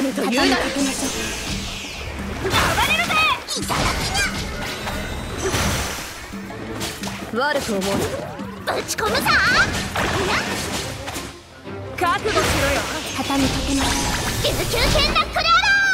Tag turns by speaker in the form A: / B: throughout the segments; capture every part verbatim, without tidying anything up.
A: むと言うなら暴れるぜ。
B: いただきな。
A: 悪く思う
B: ぶち込むさ。
A: 覚悟しろよ。
B: 畳みかけます。琉球剣ナックルア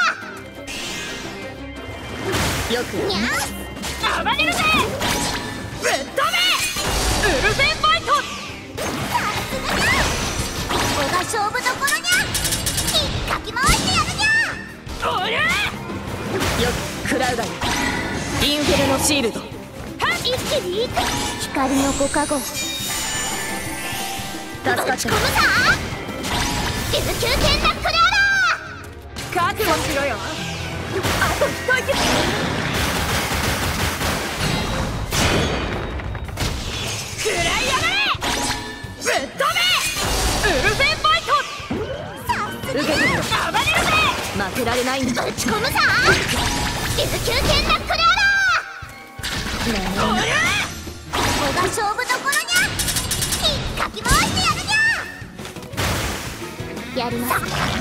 B: ラー。
A: よく
B: にゃん。暴れるぜ。
A: ぶっ飛べウルフェンファイト。
B: さすがだ。ここが勝負どころにゃ。ひっかき回してやるにゃ。
A: おりゃよく食らうがいい。インフェルノシールド。
B: 一気にいく。光のご加護。
A: 助かった。
B: ぶち込むさ。琉球剣ナックルアラー。
A: 覚悟しろよ。あと一息。食らいやがれぶっ飛べウルフェンファイト。受けてみろ。暴れるぜ。負けられないんだ。
B: ぶち込むさ。琉球剣ナックルアラー。
A: おりゃ
B: ここが勝負どころにゃ。ひっかき回してやるにゃ。やります。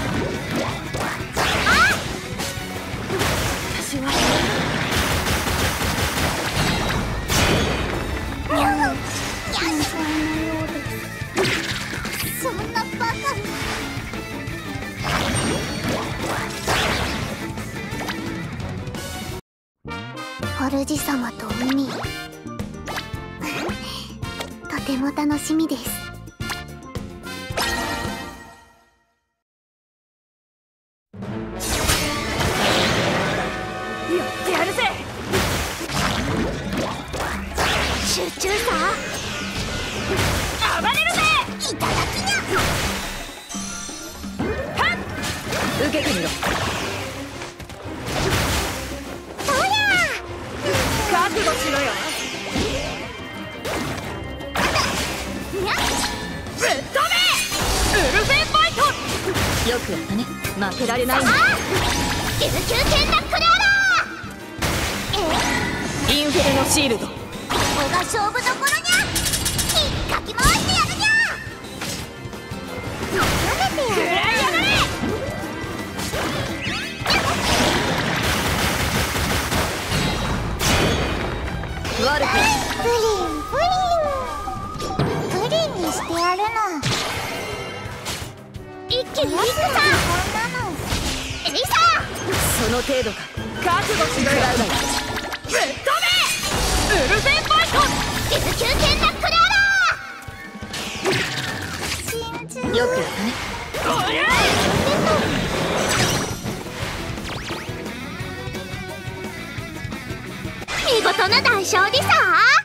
B: あ
A: 私は
B: にゃんにゃんそんなバカな。主様と海とても楽しみです。
A: やってやるぜ。
B: 集中さ。
A: 暴れるぜ。
B: いただきにゃ。
A: はっ受けてみろ。
B: そうや。
A: 覚悟しろよ。
B: にゃ。
A: ぶっ飛べウルフェンファイト。よくやったね。負けられないんだ。
B: 琉球剣ナックルアラー。え
A: インフェルノシールド。
B: ここが勝負どころにゃ。ひっかき回してやるにゃ。なめて
A: 食らい
B: やる。
A: やがれ悪く
B: プリンプリンプリンにしてやるの。一気にいくさ。こんなのエリサ。
A: その程度か。覚悟しろよ。ぶっ飛べウルフェンファイト。
B: 琉球剣ナックルアラー。信じる。
A: よくやったね。おりゃ
B: 見事な大勝利さ。